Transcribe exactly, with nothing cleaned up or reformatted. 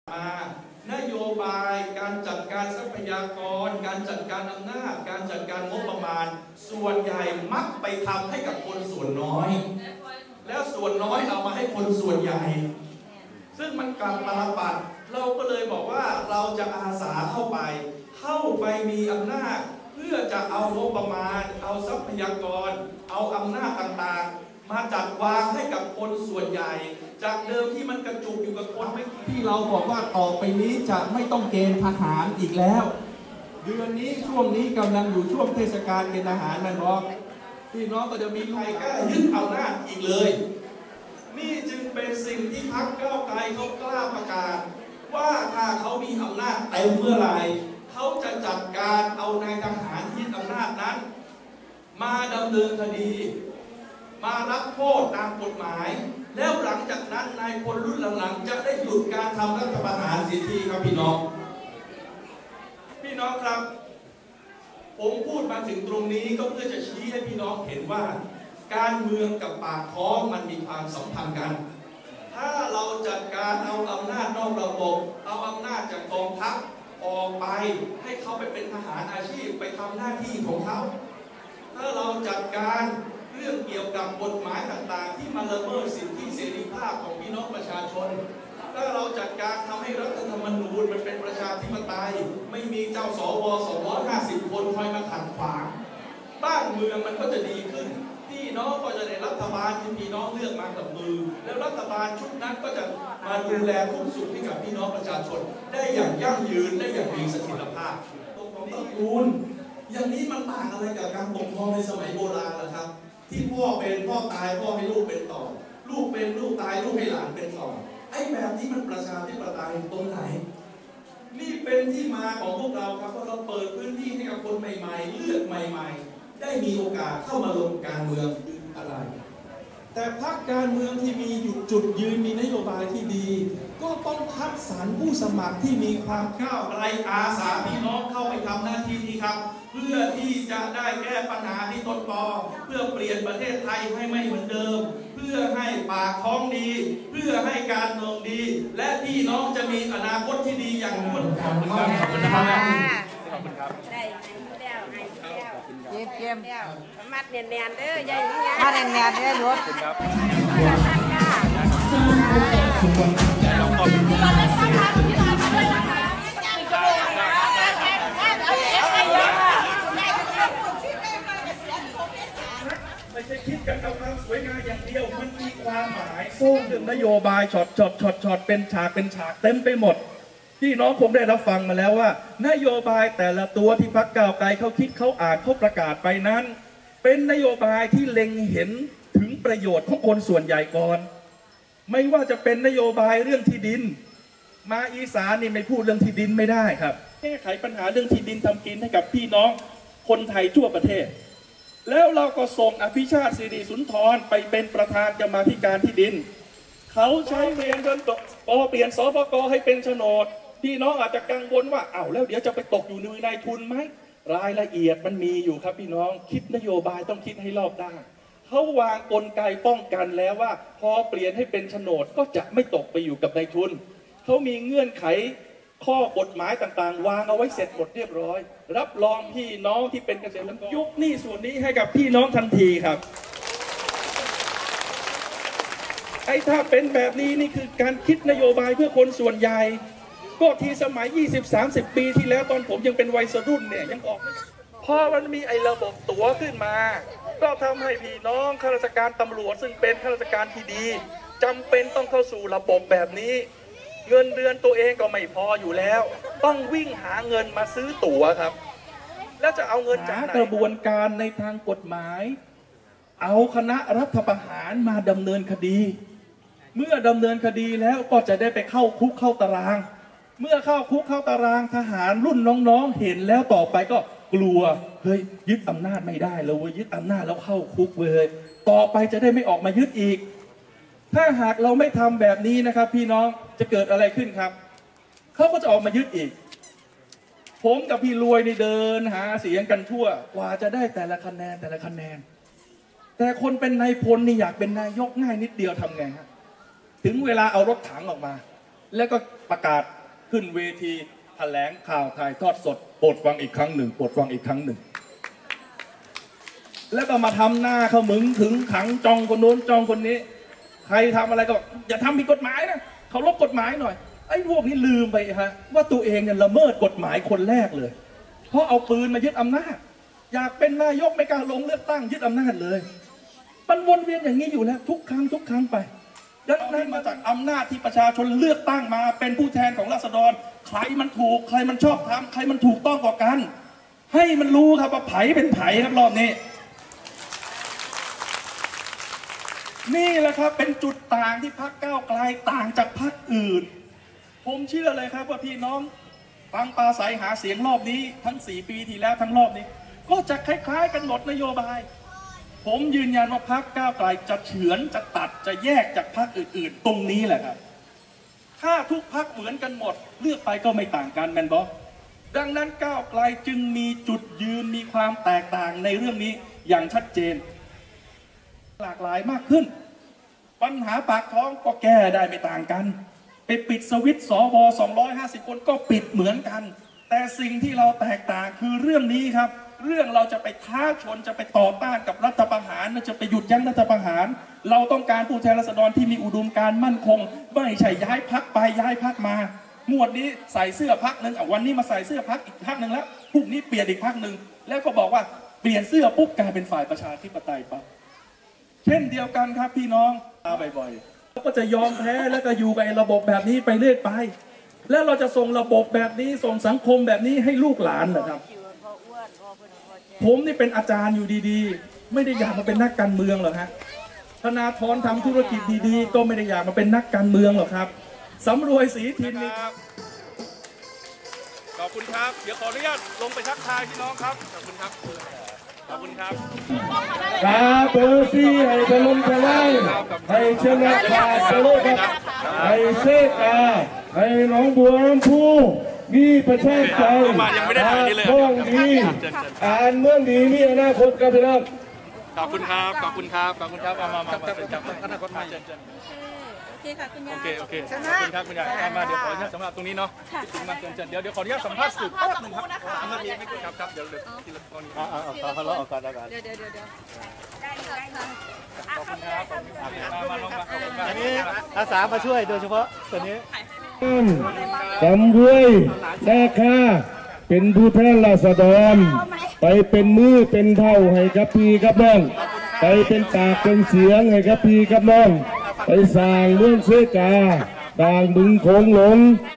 มานโยบายการจัดการทรัพยากรการจัดการอำนาจการจัดการงบประมาณส่วนใหญ่มักไปทำให้กับคนส่วนน้อยแล้วส่วนน้อยเอามาให้คนส่วนใหญ่ซึ่งมันกลับตาปัดเราก็เลยบอกว่าเราจะอาสาเข้าไปเข้าไปมีอำนาจเพื่อจะเอางบประมาณเอาทรัพยากรเอาอำนาจต่างๆมาจัดวางให้กับคนส่วนใหญ่จากเดิมที่มันกระจุกอยู่กับคนไม่กี่ที่เราบอกว่าต่อไปนี้จะไม่ต้องเกณฑ์ทหารอีกแล้วเดือนนี้ช่วงนี้กำลังอยู่ช่วงเทศกาลเกณฑ์ทหารนะน้องพี่น้องก็จะมีใครกล้ายึดอำนาจอีกเลยนี่จึงเป็นสิ่งที่พรรคก้าวไกลเขากล้าประกาศว่าถ้าเขามีอำนาจเต็มเมื่อไหร่เขาจะจัดการเอานายทหารที่อำนาจนั้นมาดำเนินคดีมารับโทษตามกฎหมายแล้วหลังจากนั้นนายพลรุ่นหลังๆจะได้หยุดการทำรัฐประหารเสียทีครับพี่น้องพี่น้องครับผมพูดมาถึงตรงนี้ก็เพื่อจะชี้ให้พี่น้องเห็นว่าการเมืองกับปากท้องมันมีความสัมพันธ์กันถ้าเราจัดการเอาอำนาจนอกระบบเอาอำนาจจากกองทัพออกไปให้เขาไปเป็นทหารอาชีพไปทำหน้าที่ของเขาถ้าเราจัดการเรื่องเกี่ยวกับกฎหมายต่างๆที่มันละเมิดสิทธิเสรีภาพของพี่น้องประชาชนถ้าเราจัดการทำให้รัฐธรรมนูญมันเป็นประชาธิปไตยไม่มีเจ้าสวสองร้อยห้าสิบคนคอยมาขัดขวางบ้านเมืองมันก็จะดีขึ้นพี่น้องก็จะได้รัฐบาลที่พี่น้องเลือกมากับมือแล้วรัฐบาลชุดนั้นก็จะมาดูแลทุกสุขให้กับพี่น้องประชาชนได้อย่างยั่งยืนได้อย่างมีเสถียรภาพตรงของตระกูลอย่างนี้มันต่างอะไรกับการปกครองในสมัยโบราณล่ะครับที่พ่อเป็นพ่อตายพ่อให้ลูกเป็นต่อลูกเป็นลูกตายลูกให้หลานเป็นต่อไอ้แบบนี้มันประชาธิปไตยตรงไหนนี่เป็นที่มาของพวกเราครับว่าเราเปิดพื้นที่ให้กับคนใหม่ๆเลือกใหม่ๆได้มีโอกาสเข้ามาลงการเมืองอะไรแต่พรรคการเมืองที่มีจุดยืนมีนโยบายที่ดีก็ต้องคัดสรรผู้สมัครที่มีความก้าวไกลอาสาพี่น้องเข้าไปทำหน้าที่นี้ครับเพื่อที่จะได้แก้ปัญหาที่ต้นตอเพื่อเปลี่ยนประเทศไทยให้ไม่เหมือนเดิมเพื่อให้ปากท้องดีเพื่อให้การเมืองดีและพี่น้องจะมีอนาคตที่ดีอย่างมั่นคงขอบคุณครับขอบคุณครับได้แล้วให้แล้วเยี่ยมเยี่ยมมัดเนียนๆเด้อใหญ่ๆมัดเนียนๆเด้อรถครับไม่ใช่คิดกันเอาความสวยงามอย่างเดียวมันมีความหมายสู้ถึงนโยบายช็อตช็อตช็อตช็อตเป็นฉากเป็นฉากเต็มไปหมดพี่น้องคงได้รับฟังมาแล้วว่านโยบายแต่ละตัวที่พรรคก้าวไกลเขาคิดเขาอ่านเขาประกาศไปนั้นเป็นนโยบายที่เล็งเห็นถึงประโยชน์ของคนส่วนใหญ่ก่อนไม่ว่าจะเป็นนโยบายเรื่องที่ดินมาอีสานนี่ไม่พูดเรื่องที่ดินไม่ได้ครับแก้ไขปัญหาเรื่องที่ดินทำกินให้กับพี่น้องคนไทยทั่วประเทศแล้วเราก็ส่งอภิชาติสิริสุนทรไปเป็นประธานกรรมาธิการที่ดินเขาใช้เปลี่ยนจนพอเปลี่ยนสปกให้เป็นโฉนดพี่น้องอาจจะกังวลว่าอ้าวแล้วเดี๋ยวจะไปตกอยู่ในนายทุนไหมรายละเอียดมันมีอยู่ครับพี่น้องคิดนโยบายต้องคิดให้รอบด้านเขาวางกลไกป้องกันแล้วว่าพอเปลี่ยนให้เป็นโฉนดก็จะไม่ตกไปอยู่กับนายทุนเขามีเงื่อนไขข้อกฎหมายต่างๆวางเอาไว้เสร็จหมดเรียบร้อยรับรองพี่น้องที่เป็นเกษตรกรยุคหนี้ส่วนนี้ให้กับพี่น้องทันทีครับไอ้ถ้าเป็นแบบนี้นี่คือการคิดนโยบายเพื่อคนส่วนใหญ่ก็ที่สมัย ยี่สิบ สามสิบ ปีที่แล้วตอนผมยังเป็นวัยรุ่นเนี่ยยังออกไม่พอมันมีไอ้ระบบตั๋วขึ้นมาก็ทำให้พี่น้องข้าราชการตำรวจซึ่งเป็นข้าราชการที่ดีจำเป็นต้องเข้าสู่ระบบแบบนี้เงินเดือนตัวเองก็ไม่พออยู่แล้วต้องวิ่งหาเงินมาซื้อตั๋วครับแล้วจะเอาเงินจากไหนกระบวนการในทางกฎหมายเอาคณะรัฐประหารมาดำเนินคดีเมื่อดำเนินคดีแล้วก็จะได้ไปเข้าคุกเข้าตารางเมื่อเข้าคุกเข้าตารางทหารรุ่นน้องๆเห็นแล้วต่อไปก็กลัวเฮ้ยยึดอำนาจไม่ได้แล้วเว้ยยึดอำนาจแล้วเข้าคุกเลยต่อไปจะได้ไม่ออกมายึดอีกถ้าหากเราไม่ทำแบบนี้นะครับพี่น้องจะเกิดอะไรขึ้นครับเขาก็จะออกมายึดอีกผมกับพี่รวยนี่เดินหาเสียงกันทั่วกว่าจะได้แต่ละคะแนนแต่ละคะแนนแต่คนเป็นนายพลนี่อยากเป็นนายกง่ายนิดเดียวทำไงฮะถึงเวลาเอารถถังออกมาแล้วก็ประกาศขึ้นเวทีแถลงข่าวถ่ายทอดสดโปรดฟังอีกครั้งหนึ่งโปรดฟังอีกครั้งหนึ่งแล้วก็มาทำหน้าเขามึงถึงขังจองคนโน้นจองคนนี้ใครทำอะไรก็อย่าทำผิดกฎหมายนะเขาลบกฎหมายหน่อยไอ้พวกนี้ลืมไปฮะว่าตัวเองเนี่ยละเมิดกฎหมายคนแรกเลยเพราะเอาปืนมายึดอำนาจอยากเป็นนายกไม่กล้าลงเลือกตั้งยึดอำนาจเลยมันวนเวียนอย่างนี้อยู่แล้วทุกครั้งทุกครั้งไปดังนั้นมาจากอำนาจที่ประชาชนเลือกตั้งมาเป็นผู้แทนของราษฎรใครมันถูกใครมันชอบทำใครมันถูกต้องกว่ากันให้มันรู้ครับว่าไผ่เป็นไผ่ครับรอบนี้นี่แหละครับเป็นจุดต่างที่พรรคก้าวไกลต่างจากพรรคอื่นผมเชื่อเลยครับว่าพี่น้องฟังปราศัยหาเสียงรอบนี้ทั้งสี่ปีที่แล้วทั้งรอบนี้ก็จะคล้ายๆกันหมดนโยบายผมยืนยันว่าพรรคก้าวไกลจะเฉือนจะตัดจะแยกจากพรรคอื่นๆตรงนี้แหละครับถ้าทุกพรรคเหมือนกันหมดเลือกไปก็ไม่ต่างกันแมนบอดังนั้นก้าวไกลจึงมีจุดยืนมีความแตกต่างในเรื่องนี้อย่างชัดเจนหลากหลายมากขึ้นปัญหาปากท้องก็แก้ได้ไม่ต่างกันไปปิดสวิตช์สวสองร้อยห้าสิบคนก็ปิดเหมือนกันแต่สิ่งที่เราแตกต่างคือเรื่องนี้ครับเรื่องเราจะไปท้าชนจะไปต่อต้านกับรัฐประหารจะไปหยุดยั้งรัฐประหารเราต้องการผู้แทนราษฎรที่มีอุดมการณ์มั่นคงไม่ใช่ย้ายพรรคไปย้ายพรรคมาหมวดนี้ใส่เสื้อพรรคหนึ่งอ่ะวันนี้มาใส่เสื้อพรรคอีกพรรคหนึ่งแล้วพรุ่งนี้เปลี่ยนอีกพรรคหนึ่งแล้วก็บอกว่าเปลี่ยนเสื้อปุ๊บกลายเป็นฝ่ายประชาธิปไตยปั๊บเช่นเดียวกันครับพี่น้องมาบ่อยๆเราก็จะยอมแพ้แล้วก็อยู่กับระบบแบบนี้ไปเรื่อยไปแล้วเราจะส่งระบบแบบนี้ส่งสังคมแบบนี้ให้ลูกหลานนะครับผมนี่เป็นอาจารย์อยู่ดีๆไม่ได้อยากมาเป็นนักการเมืองหรอกฮะธนาธรทำธุรกิจดีๆก็ไม่ได้อยากมาเป็นนักการเมืองหรอกครับสำรวยศรีทินนี่ครับขอบคุณครับเดี๋ยวขออนุญาตลงไปทักทายพี่น้องครับขอบคุณครับขอบคุณครับกาเบอร์ซี่ให้ทะลุทะลายให้ชนะขาดทะลุครับให้เซกาให้หนองบัวลำพูมีประชาชนท้องดีอ่านเมืองดีมีอนาคตครับพี่น้องขอบคุณครับขอบคุณครับขอบคุณครับมามามาจับอนาคตมาเชิญเชิญโอเคค่ะคุณยายโอเคโอเคขอบคุณครับคุณยายมาเดี๋ยวขออนุญาตสำหรับตรงนี้เนาะถึงมาเชิญเชิญเดี๋ยวเดี๋ยวขออนุญาตสัมภาษณ์สื่อแป๊บนึงครับไม่มีไม่ครับครับเดี๋ยวเดี๋ยวทีละคนอ่าอ่าเอาเขาเอากันเอากันเดี๋ยวเดี๋ยวเดี๋ยวได้ได้ขอบคุณครับมามาลงมาอันนี้อาสามาช่วยโดยเฉพาะตัวนี้สำรวยแท้ค่าเป็นผู้แทนราษฎรไปเป็นมือเป็นเท่าให้กับพี่กับน้องไปเป็นปากเป็นเสียงให้กับพี่กับน้องไปสร้างเมืองเสกาสร้างบึงโขงหลง